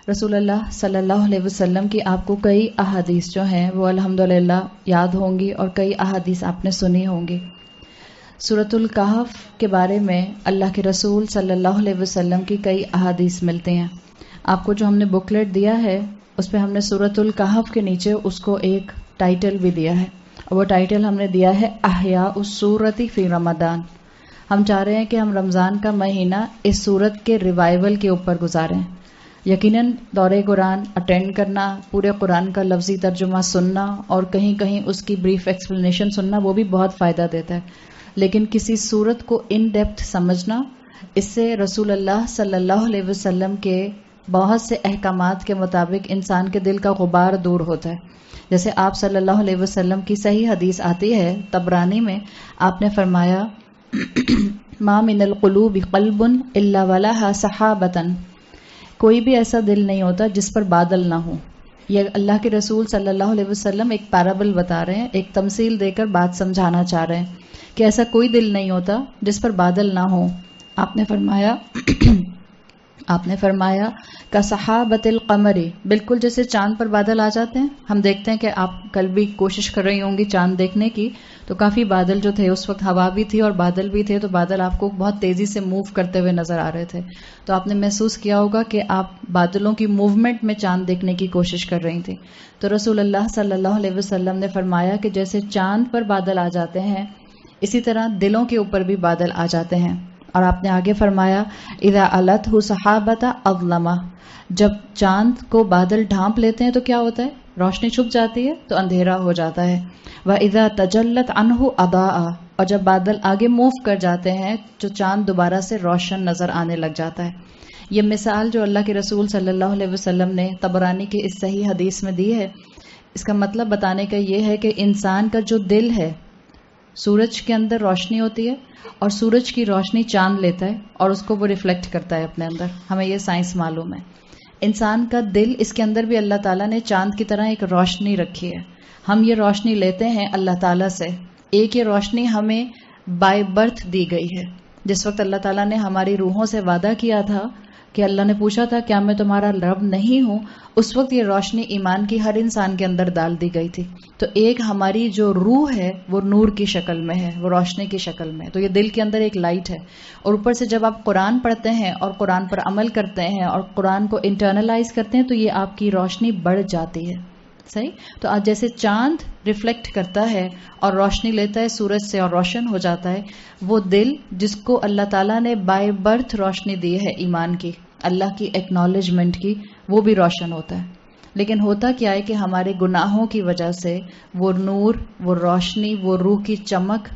رسول اللہ صلی اللہ علیہ وسلم کی آپ کو کئی احادیث جو ہیں وہ الحمدللہ یاد ہوں گی، اور کئی احادیث آپ نے سنی ہوں گی۔ سورۃ الکہف کے بارے میں اللہ کے رسول صلی اللہ علیہ وسلم کی کئی احادیث ملتے ہیں۔ آپ کو جو ہم نے بکلیٹ دیا ہے اس پہ ہم نے سورۃ الکہف کے نیچے اس کو ایک ٹائٹل بھی دیا ہے، اور وہ ٹائٹل ہم نے دیا ہے احیاء السورۃ فی رمضان۔ ہم چاہ رہے ہیں کہ ہم رمضان کا مہینہ اس سورت کے ریوائول کے اوپر گزاریں۔ یقیناً دورہ قرآن اٹینڈ کرنا، پورے قرآن کا لفظی ترجمہ سننا اور کہیں کہیں اس کی بریف ایکسپلینیشن سننا وہ بھی بہت فائدہ دیتا ہے، لیکن کسی سورت کو ان ڈیپتھ سمجھنا، اس سے رسول اللہ صلی اللہ علیہ وسلم کے بہت سے احکامات کے مطابق انسان کے دل کا غبار دور ہوتا ہے۔ جیسے آپ صلی اللہ علیہ وسلم کی صحیح حدیث آتی ہے طبرانی میں، آپ نے فرمایا ما من القلوب قلب الا ولها سحابۃ، کوئی بھی ایسا دل نہیں ہوتا جس پر بادل نہ ہو۔ یہ اللہ کے رسول صلی اللہ علیہ وسلم ایک پیرابل بتا رہے ہیں، ایک تمثیل دے کر بات سمجھانا چاہ رہے ہیں کہ ایسا کوئی دل نہیں ہوتا جس پر بادل نہ ہو۔ آپ نے فرمایا کسحابۃ القمر، بالکل جیسے چاند پر بادل آ جاتے ہیں۔ ہم دیکھتے ہیں کہ آپ کل بھی کوشش کر رہی ہوں گی چاند دیکھنے کی، تو کافی بادل جو تھے اس وقت ہوا بھی تھی اور بادل بھی تھے، تو بادل آپ کو بہت تیزی سے موو کرتے ہوئے نظر آ رہے تھے، تو آپ نے محسوس کیا ہوگا کہ آپ بادلوں کی موومنٹ میں چاند دیکھنے کی کوشش کر رہی تھی۔ تو رسول اللہ صلی اللہ علیہ وسلم نے فرمایا کہ جیسے چاند پر بادل آ جاتے ہیں، اسی طرح دلوں کے اوپر بھی بادل آ جاتے ہیں۔ اور آپ نے آگے فرمایا اذا علتہ صحابۃ اظلمہ، جب چاند کو بادل ڈھانپ لیتے ہیں تو کیا ہوتا ہے؟ روشنی چھپ جاتی ہے تو اندھیرا ہو جاتا ہے۔ واذا تجلت عنہ اضاء، اور جب بادل آگے موو کر جاتے ہیں تو چاند دوبارہ سے روشن نظر آنے لگ جاتا ہے۔ یہ مثال جو اللہ کے رسول صلی اللہ علیہ وسلم نے طبرانی کی اس صحیح حدیث میں دی ہے، اس کا مطلب بتانے کا یہ ہے کہ انسان کا جو دل ہے، سورج کے اندر روشنی ہوتی ہے اور سورج کی روشنی چاند لیتا ہے اور اس کو وہ ریفلیکٹ کرتا ہے اپنے اندر، ہمیں یہ سائنس معلوم ہے۔ انسان کا دل، اس کے اندر بھی اللہ تعالیٰ نے چاند کی طرح ایک روشنی رکھی ہے، ہم یہ روشنی لیتے ہیں اللہ تعالیٰ سے۔ ایک یہ روشنی ہمیں بائی برتھ دی گئی ہے۔ جس وقت اللہ تعالیٰ نے ہماری روحوں سے وعدہ کیا تھا کہ اللہ نے پوچھا تھا کیا میں تمہارا رب نہیں ہوں، اس وقت یہ روشنی ایمان کی ہر انسان کے اندر ڈال دی گئی تھی۔ تو ایک ہماری جو روح ہے وہ نور کی شکل میں ہے، وہ روشنی کی شکل میں ہے، تو یہ دل کے اندر ایک لائٹ ہے۔ اور اوپر سے جب آپ قرآن پڑھتے ہیں اور قرآن پر عمل کرتے ہیں اور قرآن کو انٹرنلائز کرتے ہیں تو یہ آپ کی روشنی بڑھ جاتی ہے۔ صحیح؟ تو آج جیسے چاند ریفلیکٹ کرتا ہے اور روشنی لیتا ہے سورج سے اور روشن ہو جاتا ہے، وہ دل جس کو اللہ تعالیٰ نے بائی برتھ روشنی دی ہے ایمان کی، اللہ کی ایکنالجمنٹ کی، وہ بھی روشن ہوتا ہے۔ لیکن ہوتا کیا ہے کہ ہمارے گناہوں کی وجہ سے وہ نور، وہ روشنی، وہ روح کی چمک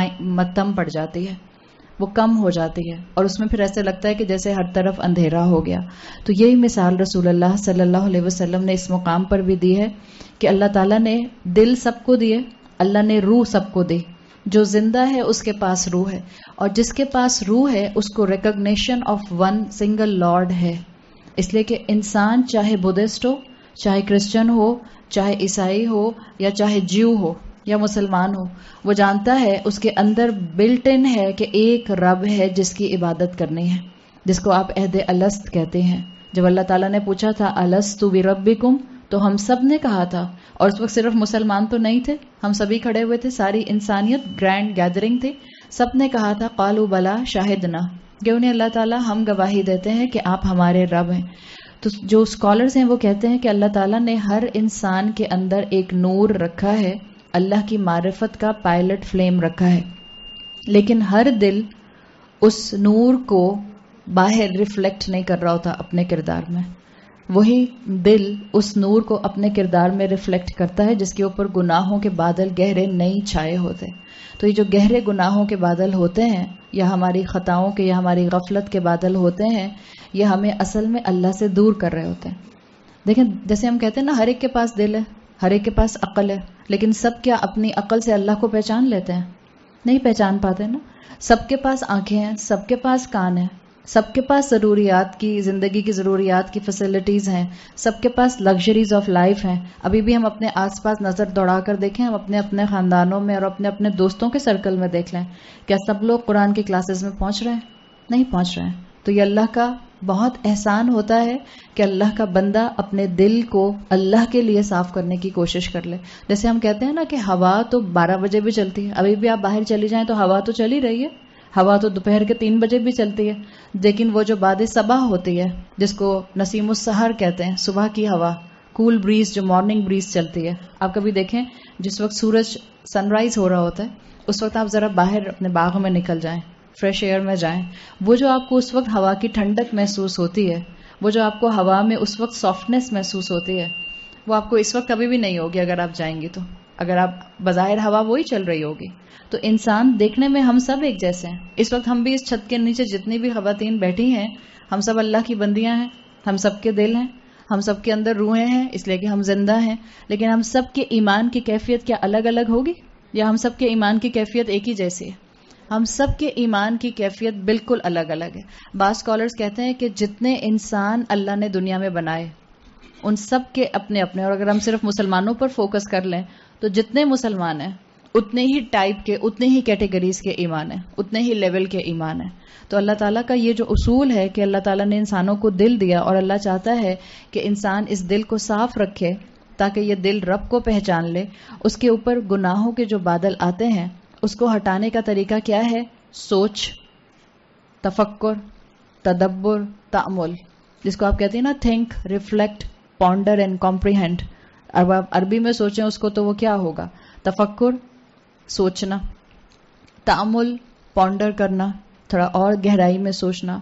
متم پڑ جاتی ہے، وہ کم ہو جاتی ہے، اور اس میں پھر ایسے لگتا ہے کہ جیسے ہر طرف اندھیرا ہو گیا۔ تو یہی مثال رسول اللہ صلی اللہ علیہ وسلم نے اس مقام پر بھی دی ہے کہ اللہ تعالیٰ نے دل سب کو دیے، اللہ نے روح سب کو دی۔ جو زندہ ہے اس کے پاس روح ہے، اور جس کے پاس روح ہے اس کو recognition of one single lord ہے۔ اس لیے کہ انسان چاہے بدھسٹ ہو، چاہے کرسچن ہو، چاہے عیسائی ہو، یا چاہے جیو ہو یا مسلمان ہو، وہ جانتا ہے اس کے اندر بلٹ ان ہے کہ ایک رب ہے جس کی عبادت کرنی ہے، جس کو آپ عہد الست کہتے ہیں۔ جب اللہ تعالیٰ نے پوچھا تھا الستُ بربکم، تو ہم سب نے کہا تھا، اور اس وقت صرف مسلمان تو نہیں تھے، ہم سبھی کھڑے ہوئے تھے، ساری انسانیت گرینڈ گیدرنگ تھی، سب نے کہا تھا قالوا بلا شاہدنا، کہ انہیں اللہ تعالیٰ ہم گواہی دیتے ہیں کہ آپ ہمارے رب ہیں۔ تو جو اسکالرز ہیں وہ کہتے ہیں کہ اللہ تعالیٰ نے ہر انسان کے اندر ایک نور رکھا ہے، اللہ کی معرفت کا پائلٹ فلیم رکھا ہے، لیکن ہر دل اس نور کو باہر ریفلیکٹ نہیں کر رہا ہوتا اپنے کردار میں۔ وہی دل اس نور کو اپنے کردار میں ریفلیکٹ کرتا ہے جس کے اوپر گناہوں کے بادل گہرے نہیں چھائے ہوتے۔ تو یہ جو گہرے گناہوں کے بادل ہوتے ہیں، یا ہماری خطاؤں کے یا ہماری غفلت کے بادل ہوتے ہیں، یہ ہمیں اصل میں اللہ سے دور کر رہے ہوتے ہیں۔ دیکھیں جیسے ہم کہتے ہیں نا، ہر ایک کے پاس دل ہے، ہر ایک کے پاس عقل ہے، لیکن سب کیا اپنی عقل سے اللہ کو پہچان لیتے ہیں؟ نہیں پہچان پاتے نا۔ سب کے پاس آنکھیں ہیں، سب کے پاس کان ہیں، سب کے پاس ضروریات کی، زندگی کی ضروریات کی فیسلٹیز ہیں، سب کے پاس لگژریز آف لائف ہیں۔ ابھی بھی ہم اپنے آس پاس نظر دوڑا کر دیکھیں، ہم اپنے اپنے خاندانوں میں اور اپنے اپنے دوستوں کے سرکل میں دیکھ لیں، کیا سب لوگ قرآن کی کلاسز میں پہنچ رہے ہیں؟ نہیں پہنچ رہے ہیں۔ تو یہ اللہ کا بہت احسان ہوتا ہے کہ اللہ کا بندہ اپنے دل کو اللہ کے لیے صاف کرنے کی کوشش کر لے. جیسے ہم کہتے ہیں نا کہ ہوا تو 12 بجے بھی چلتی ہے, ابھی بھی آپ باہر چلی جائیں تو ہوا تو چل ہی رہی ہے, ہوا تو دوپہر کے 3 بجے بھی چلتی ہے, لیکن وہ جو باد صبا ہوتی ہے جس کو نسیم السحر کہتے ہیں, صبح کی ہوا, کول بریز, جو مارننگ بریز چلتی ہے, آپ کبھی دیکھیں جس وقت سورج سن رائز ہو رہا ہوتا ہے اس وقت آپ ذرا باہر اپنے باغ میں نکل جائیں, فریش ایئر میں جائیں, وہ جو آپ کو اس وقت ہوا کی ٹھنڈک محسوس ہوتی ہے, وہ جو آپ کو ہوا میں اس وقت سافٹنس محسوس ہوتی ہے, وہ آپ کو اس وقت کبھی بھی نہیں ہوگی اگر آپ جائیں گی تو, اگر آپ بظاہر ہوا وہی چل رہی ہوگی. تو انسان دیکھنے میں ہم سب ایک جیسے ہیں. اس وقت ہم بھی اس چھت کے نیچے جتنی بھی خواتین بیٹھی ہیں ہم سب اللہ کی بندیاں ہیں, ہم سب کے دل ہیں, ہم سب کے اندر روحیں ہیں اس لیے کہ ہم زندہ ہیں, لیکن ہم سب کے ایمان کی کیفیت کیا الگ الگ ہوگی یا ہم سب کے ایمان کی کیفیت ایک ہی جیسی ہے؟ ہم سب کے ایمان کی کیفیت بالکل الگ الگ ہے. بعض اسکالرز کہتے ہیں کہ جتنے انسان اللہ نے دنیا میں بنائے ان سب کے اپنے اپنے, اور اگر ہم صرف مسلمانوں پر فوکس کر لیں تو جتنے مسلمان ہیں اتنے ہی ٹائپ کے, اتنے ہی کیٹیگریز کے ایمان ہیں, اتنے ہی لیول کے ایمان ہیں. تو اللہ تعالیٰ کا یہ جو اصول ہے کہ اللہ تعالیٰ نے انسانوں کو دل دیا اور اللہ چاہتا ہے کہ انسان اس دل کو صاف رکھے تاکہ یہ دل رب کو پہچان لے. اس کے اوپر گناہوں کے جو بادل آتے ہیں اس کو ہٹانے کا طریقہ کیا ہے؟ سوچ, تفکر, تدبر, تأمل, جس کو آپ کہتے ہیں نا think, reflect, ponder and comprehend. اب آپ عربی میں سوچیں اس کو تو وہ کیا ہوگا؟ تفکر, سوچنا, تأمل, پونڈر کرنا, تھوڑا اور گہرائی میں سوچنا,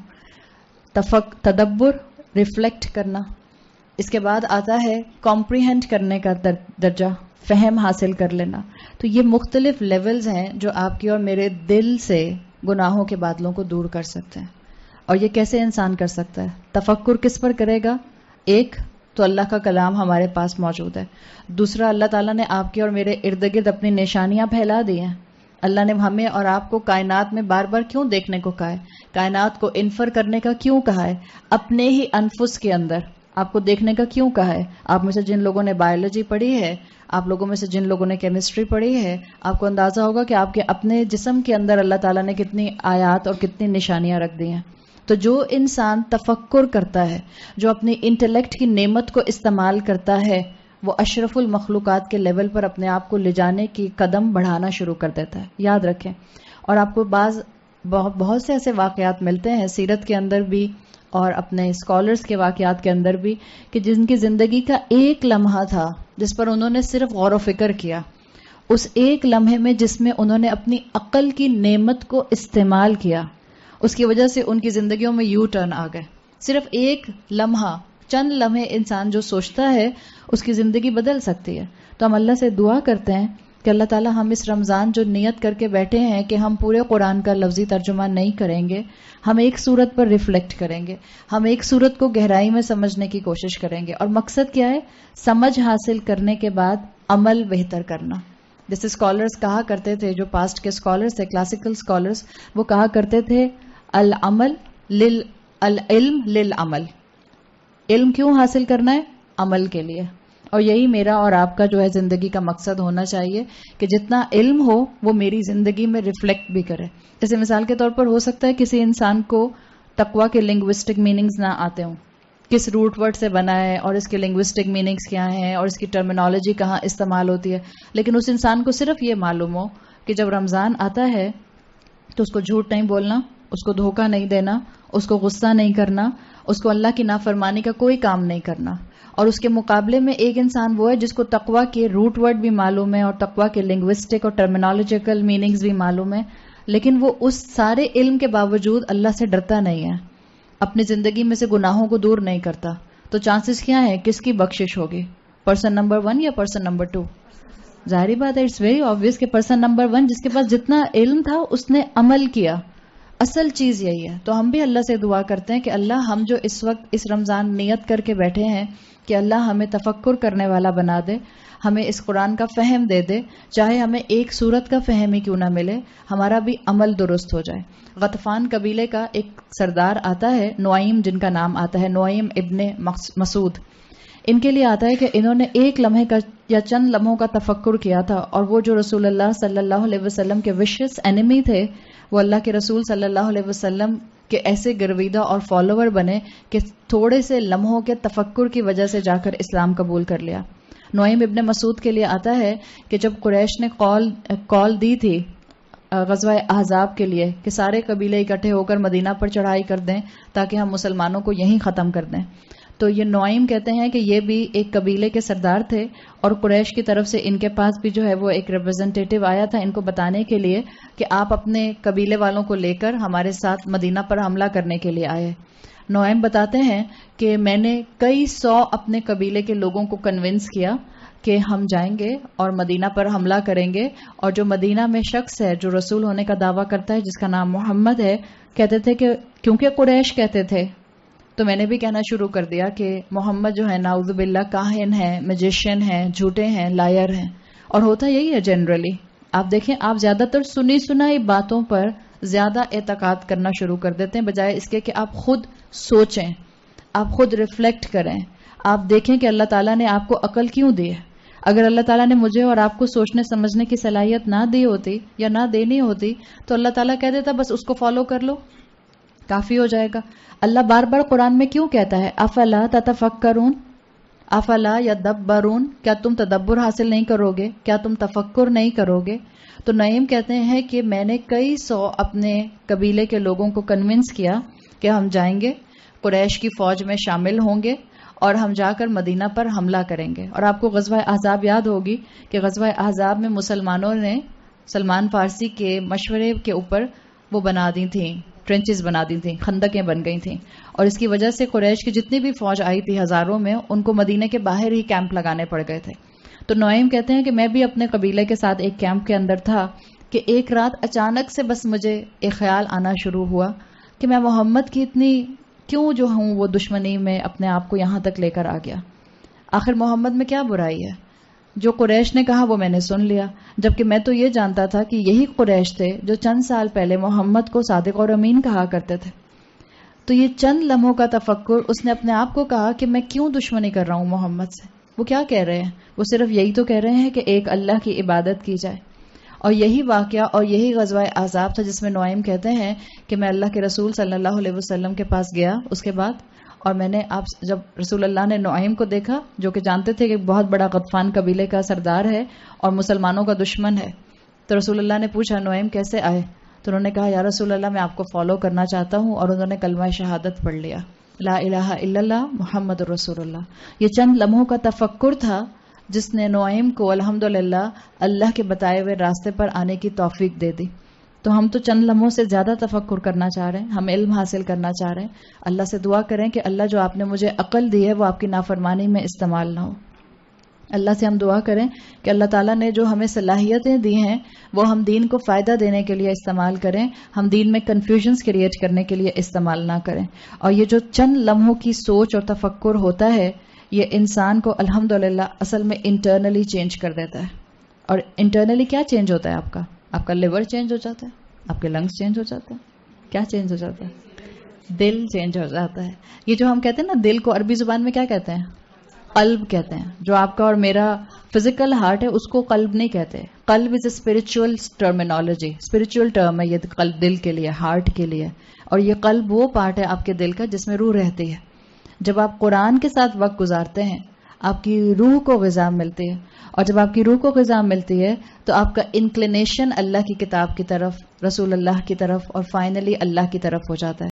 تدبر, ریفلیکٹ کرنا. اس کے بعد آتا ہے کمپریہینڈ کرنے کا درجہ, فہم حاصل کر لینا. تو یہ مختلف لیولز ہیں جو آپ کی اور میرے دل سے گناہوں کے بادلوں کو دور کر سکتے ہیں. اور یہ کیسے انسان کر سکتا ہے؟ تفکر کس پر کرے گا؟ ایک تو اللہ کا کلام ہمارے پاس موجود ہے, دوسرا اللہ تعالیٰ نے آپ کے اور میرے ارد گرد اپنی نشانیاں پھیلا دی ہیں. اللہ نے ہمیں اور آپ کو کائنات میں بار بار کیوں دیکھنے کو کہا ہے؟ کائنات کو انفر کرنے کا کیوں کہا ہے؟ اپنے ہی انفس کے اندر آپ کو دیکھنے کا کیوں کہا ہے؟ آپ میں سے جن لوگوں نے بایولوجی پڑھی ہے, آپ لوگوں میں سے جن لوگوں نے کیمسٹری پڑھی ہے, آپ کو اندازہ ہوگا کہ آپ کے اپنے جسم کے اندر اللہ تعالیٰ نے کتنی آیات اور کتنی نشانیاں رکھ دی ہیں. تو جو انسان تفکر کرتا ہے, جو اپنی انٹلیکٹ کی نعمت کو استعمال کرتا ہے, وہ اشرف المخلوقات کے لیول پر اپنے آپ کو لے جانے کی قدم بڑھانا شروع کر دیتا ہے. یاد رکھیں. اور آپ کو بہت سے ایسے واقعات ملتے ہیں سیرت کے اندر بھی اور اپنے اسکالرز کے واقعات کے اندر بھی کہ جن کی زندگی کا ایک لمحہ تھا جس پر انہوں نے صرف غور و فکر کیا, اس ایک لمحے میں جس میں انہوں نے اپنی عقل کی نعمت کو استعمال کیا, اس کی وجہ سے ان کی زندگیوں میں یو ٹرن آ گئے. صرف ایک لمحہ, چند لمحے انسان جو سوچتا ہے اس کی زندگی بدل سکتی ہے. تو ہم اللہ سے دعا کرتے ہیں کہ اللہ تعالیٰ ہم اس رمضان جو نیت کر کے بیٹھے ہیں کہ ہم پورے قرآن کا لفظی ترجمہ نہیں کریں گے, ہم ایک سورت پر ریفلیکٹ کریں گے, ہم ایک سورت کو گہرائی میں سمجھنے کی کوشش کریں گے. اور مقصد کیا ہے؟ سمجھ حاصل کرنے کے بعد عمل بہتر کرنا. جیسے اسکالرز کہا کرتے تھے, جو پاسٹ کے اسکالرز تھے, کلاسیکل اسکالرز, وہ کہا کرتے تھے العلم للعمل. علم کیوں حاصل کرنا ہے؟ عمل کے لیے. اور یہی میرا اور آپ کا جو ہے زندگی کا مقصد ہونا چاہیے کہ جتنا علم ہو وہ میری زندگی میں ریفلیکٹ بھی کرے. جیسے مثال کے طور پر ہو سکتا ہے کسی انسان کو تقویٰ کے لنگوسٹک میننگز نہ آتے ہوں, کس روٹ ورڈ سے بنا ہے اور اس کے لنگوسٹک میننگز کیا ہیں اور اس کی ٹرمینالوجی کہاں استعمال ہوتی ہے, لیکن اس انسان کو صرف یہ معلوم ہو کہ جب رمضان آتا ہے تو اس کو جھوٹ نہیں بولنا, اس کو دھوکہ نہیں دینا, اس کو غصہ نہیں کرنا, اس کو اللہ کی نافرمانی کا کوئی کام نہیں کرنا. اور اس کے مقابلے میں ایک انسان وہ ہے جس کو تقویٰ کے روٹ ورڈ بھی معلوم ہے اور تقویٰ کے لنگوسٹک اور ٹرمینالوجیکل میننگز بھی معلوم ہے, لیکن وہ اس سارے علم کے باوجود اللہ سے ڈرتا نہیں ہے, اپنی زندگی میں سے گناہوں کو دور نہیں کرتا. تو چانسز کیا ہے کس کی بخشش ہوگی؟ پرسن نمبر 1 یا پرسن نمبر 2؟ ظاہری بات ہے, اٹس ویری آبویس کہ پرسن نمبر 1 جس کے پاس جتنا علم تھا اس نے عمل کیا. اصل چیز یہی ہے. تو ہم بھی اللہ سے دعا کرتے ہیں کہ اللہ ہم جو اس وقت اس رمضان نیت کر کے بیٹھے ہیں کہ اللہ ہمیں تفکر کرنے والا بنا دے, ہمیں اس قرآن کا فہم دے دے, چاہے ہمیں ایک سورت کا فہم ہی کیوں نہ ملے, ہمارا بھی عمل درست ہو جائے. غطفان قبیلے کا ایک سردار آتا ہے, نعیم جن کا نام آتا ہے, نعیم ابن مسعود. ان کے لیے آتا ہے کہ انہوں نے ایک لمحے کا یا چند لمحوں کا تفکر کیا تھا, اور وہ جو رسول اللہ صلی اللہ علیہ وسلم کے وشیس اینیمی تھے, وہ اللہ کے رسول صلی اللہ علیہ وسلم کہ ایسے گرویدہ اور فالوور بنے کہ تھوڑے سے لمحوں کے تفکر کی وجہ سے جا کر اسلام قبول کر لیا. نعیم ابن مسعود کے لیے آتا ہے کہ جب قریش نے کال دی تھی غزوہ احزاب کے لیے کہ سارے قبیلے اکٹھے ہو کر مدینہ پر چڑھائی کر دیں تاکہ ہم مسلمانوں کو یہیں ختم کر دیں، تو یہ نعیم کہتے ہیں کہ یہ بھی ایک قبیلے کے سردار تھے اور قریش کی طرف سے ان کے پاس بھی جو ہے وہ ایک ریپرزنٹیٹیو آیا تھا ان کو بتانے کے لیے کہ آپ اپنے قبیلے والوں کو لے کر ہمارے ساتھ مدینہ پر حملہ کرنے کے لیے آئے. نعیم بتاتے ہیں کہ میں نے کئی سو اپنے قبیلے کے لوگوں کو کنونس کیا کہ ہم جائیں گے اور مدینہ پر حملہ کریں گے، اور جو مدینہ میں شخص ہے جو رسول ہونے کا دعویٰ کرتا ہے جس کا نام محمد ہے، کہتے تھے کہ کیونکہ قریش کہتے تھے تو میں نے بھی کہنا شروع کر دیا کہ محمد جو ہے نعوذ باللہ کاہن ہے، میجیشین ہے، جھوٹے ہیں، لائر ہیں. اور ہوتا یہی ہے جنرلی. آپ دیکھیں آپ زیادہ تر سنی سنائی باتوں پر زیادہ اعتقاد کرنا شروع کر دیتے ہیں بجائے اس کے کہ آپ خود سوچیں، آپ خود ریفلیکٹ کریں، آپ دیکھیں کہ اللہ تعالیٰ نے آپ کو عقل کیوں دی ہے. اگر اللہ تعالیٰ نے مجھے اور آپ کو سوچنے سمجھنے کی صلاحیت نہ دی ہوتی یا نہ دینی ہوتی تو اللہ تعالیٰ کہہ دیتا بس اس کو فالو کر لو، کافی ہو جائے گا. اللہ بار بار قرآن میں کیوں کہتا ہے افلا تتفکرون، افلا یدبرون، کیا تم تدبر حاصل نہیں کرو گے، کیا تم تفکر نہیں کرو گے؟ تو نعیم کہتے ہیں کہ میں نے کئی سو اپنے قبیلے کے لوگوں کو کنونس کیا کہ ہم جائیں گے، قریش کی فوج میں شامل ہوں گے اور ہم جا کر مدینہ پر حملہ کریں گے. اور آپ کو غزوہ احزاب یاد ہوگی کہ غزوہ احزاب میں مسلمانوں نے سلمان فارسی کے مشورے کے اوپر وہ بنا دی تھیں، ٹرنچز بنا دی تھیں، خندقیں بن گئی تھیں، اور اس کی وجہ سے قریش کی جتنی بھی فوج آئی تھی ہزاروں میں ان کو مدینے کے باہر ہی کیمپ لگانے پڑ گئے تھے. تو نعیم کہتے ہیں کہ میں بھی اپنے قبیلے کے ساتھ ایک کیمپ کے اندر تھا کہ ایک رات اچانک سے بس مجھے ایک خیال آنا شروع ہوا کہ میں محمد کی اتنی کیوں جو ہوں وہ دشمنی میں اپنے آپ کو یہاں تک لے کر آ گیا. آخر محمد میں کیا برائی ہے؟ جو قریش نے کہا وہ میں نے سن لیا، جبکہ میں تو یہ جانتا تھا کہ یہی قریش تھے جو چند سال پہلے محمد کو صادق اور امین کہا کرتے تھے. تو یہ چند لمحوں کا تفکر اس نے اپنے آپ کو کہا کہ میں کیوں دشمنی کر رہا ہوں محمد سے. وہ کیا کہہ رہے ہیں؟ وہ صرف یہی تو کہہ رہے ہیں کہ ایک اللہ کی عبادت کی جائے. اور یہی واقعہ اور یہی غزوہ احزاب تھا جس میں نعیم کہتے ہیں کہ میں اللہ کے رسول صلی اللہ علیہ وسلم کے پاس گیا اس کے بعد، اور میں نے جب رسول اللہ نے نعیم کو دیکھا جو کہ جانتے تھے کہ بہت بڑا غطفان قبیلے کا سردار ہے اور مسلمانوں کا دشمن ہے، تو رسول اللہ نے پوچھا نعیم کیسے آئے؟ تو انہوں نے کہا یا رسول اللہ میں آپ کو فالو کرنا چاہتا ہوں، اور انہوں نے کلمہ شہادت پڑھ لیا، لا الہ الا اللہ محمد رسول اللہ. یہ چند لمحوں کا تفکر تھا جس نے نعیم کو الحمدللہ اللہ کے بتائے ہوئے راستے پر آنے کی توفیق دے دی. تو ہم تو چند لمحوں سے زیادہ تفکر کرنا چاہ رہے ہیں، ہم علم حاصل کرنا چاہ رہے ہیں. اللہ سے دعا کریں کہ اللہ جو آپ نے مجھے عقل دی ہے وہ آپ کی نافرمانی میں استعمال نہ ہو. اللہ سے ہم دعا کریں کہ اللہ تعالیٰ نے جو ہمیں صلاحیتیں دی ہیں وہ ہم دین کو فائدہ دینے کے لیے استعمال کریں، ہم دین میں کنفیوژنز کریٹ کرنے کے لیے استعمال نہ کریں. اور یہ جو چند لمحوں کی سوچ اور تفکر ہوتا ہے یہ انسان کو الحمدللہ اصل میں انٹرنلی چینج کر دیتا ہے. اور انٹرنلی کیا چینج ہوتا ہے؟ آپ کا لیور چینج ہو جاتا ہے، آپ کے لنگس چینج ہو جاتا ہے. کیا چینج ہو جاتا ہے؟ دل چینج ہو جاتا ہے. یہ جو ہم کہتے ہیں نا دل کو عربی زبان میں کیا کہتے ہیں؟ قلب کہتے ہیں. جو آپ کا اور میرا فزیکل ہارٹ ہے اس کو قلب نہیں کہتے. قلب is a spiritual terminology, spiritual term ہے یہ قلب، دل کے لیے، ہارٹ کے لیے. اور یہ قلب وہ پارٹ ہے آپ کے دل کا جس میں روح رہتی ہے. جب آپ قرآن کے ساتھ وقت گزارتے ہیں آپ کی روح کو غذا ملتی ہے، اور جب آپ کی روح کو غذا ملتی ہے تو آپ کا انکلینیشن اللہ کی کتاب کی طرف، رسول اللہ کی طرف اور فائنلی اللہ کی طرف ہو جاتا ہے.